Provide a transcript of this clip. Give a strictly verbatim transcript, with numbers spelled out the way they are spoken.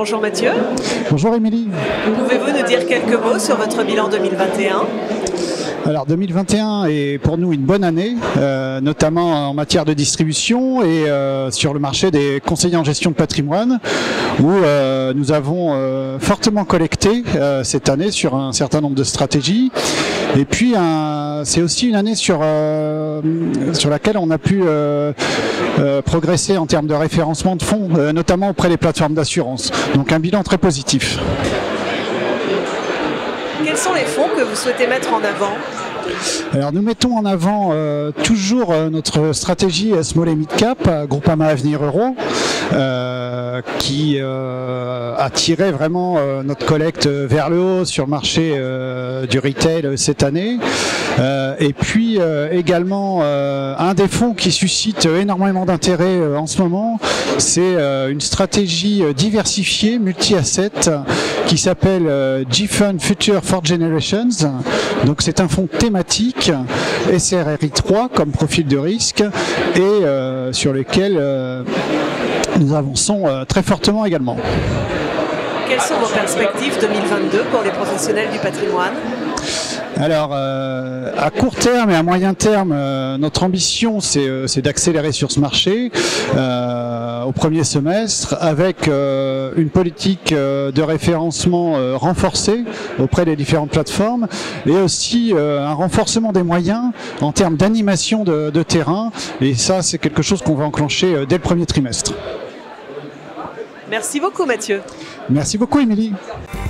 Bonjour Mathieu. Bonjour Émilie. Pouvez-vous nous dire quelques mots sur votre bilan deux mille vingt et un? Alors deux mille vingt et un est pour nous une bonne année, euh, notamment en matière de distribution et euh, sur le marché des conseillers en gestion de patrimoine, où euh, nous avons euh, fortement collecté euh, cette année sur un certain nombre de stratégies. Et puis c'est aussi une année sur, euh, sur laquelle on a pu euh, euh, progresser en termes de référencement de fonds, euh, notamment auprès des plateformes d'assurance. Donc un bilan très positif. Quels sont les fonds que vous souhaitez mettre en avant? Alors nous mettons en avant euh, toujours euh, notre stratégie Small et Mid Cap, euh, Groupama Avenir Euro, euh, qui euh, a tiré vraiment euh, notre collecte vers le haut sur le marché euh, du retail cette année. Euh, et puis euh, également euh, un des fonds qui suscite énormément d'intérêt euh, en ce moment, c'est euh, une stratégie diversifiée, multi-asset, qui s'appelle euh, G-Fund Future for Generations. Donc c'est un fonds thématique, S R R I trois comme profil de risque, et euh, sur lequel euh, nous avançons euh, très fortement également. Quelles sont vos perspectives deux mille vingt-deux pour les professionnels du patrimoine? Alors, euh, à court terme et à moyen terme, euh, notre ambition, c'est euh, d'accélérer sur ce marché euh, au premier semestre, avec euh, une politique euh, de référencement euh, renforcée auprès des différentes plateformes, et aussi euh, un renforcement des moyens en termes d'animation de, de terrain. Et ça, c'est quelque chose qu'on va enclencher euh, dès le premier trimestre. Merci beaucoup Mathieu. Merci beaucoup Émilie.